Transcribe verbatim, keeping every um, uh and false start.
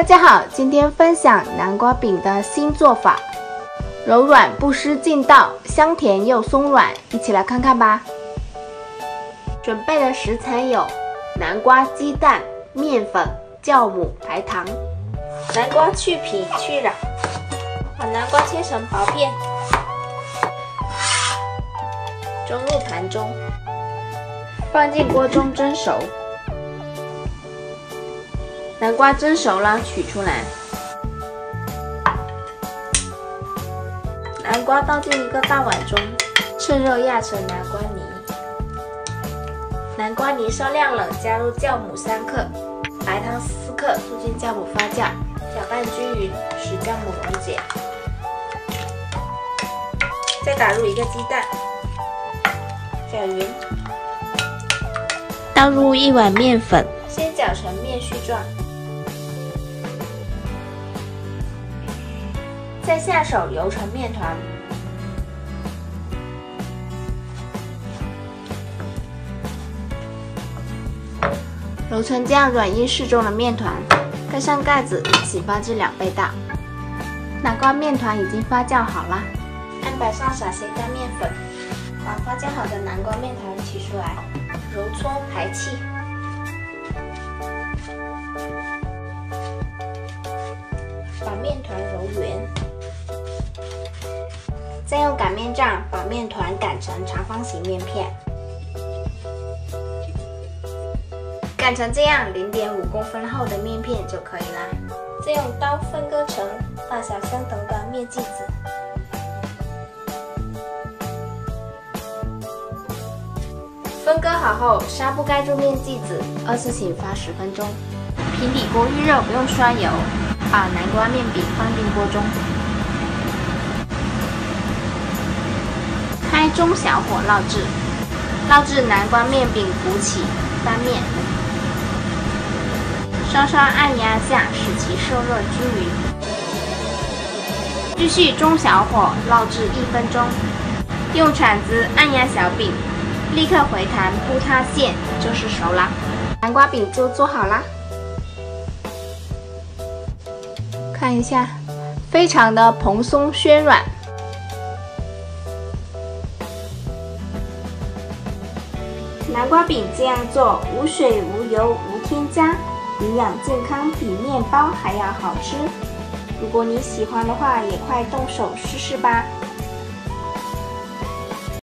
大家好，今天分享南瓜饼的新做法，柔软不失劲道，香甜又松软，一起来看看吧。准备的食材有南瓜、鸡蛋、面粉、酵母、白糖。南瓜去皮去瓤，把南瓜切成薄片，装入盘中，放进锅中蒸熟。南瓜蒸熟了，取出来。南瓜倒进一个大碗中，趁热压成南瓜泥。南瓜泥稍晾冷，加入酵母三克，白糖四克，促进酵母发酵，搅拌均匀，使酵母溶解。再打入一个鸡蛋，搅匀。倒入一碗面粉，先搅成面絮状。再下手揉成面团，揉成这样软硬适中的面团，盖上盖子，一起发至两倍大。南瓜面团已经发酵好了，案板上撒些干面粉，把发酵好的南瓜面团取出来，揉搓排气。把面团揉圆。再用擀面杖把面团擀成长方形面片，擀成这样 零点五公分厚的面片就可以啦。再用刀分割成大小相同的面剂子，分割好后，纱布盖住面剂子，二次醒发十分钟。平底锅预热，不用刷油，把南瓜面饼放进锅中。开中小火烙制，烙至南瓜面饼鼓起翻面，稍稍按压下，使其受热均匀。继续中小火烙制一分钟，用铲子按压小饼，立刻回弹不塌陷，就是熟啦。南瓜饼就做好啦，看一下，非常的蓬松暄软。南瓜饼这样做，无水、无油、无添加，营养健康，比面包还要好吃。如果你喜欢的话，也快动手试试吧。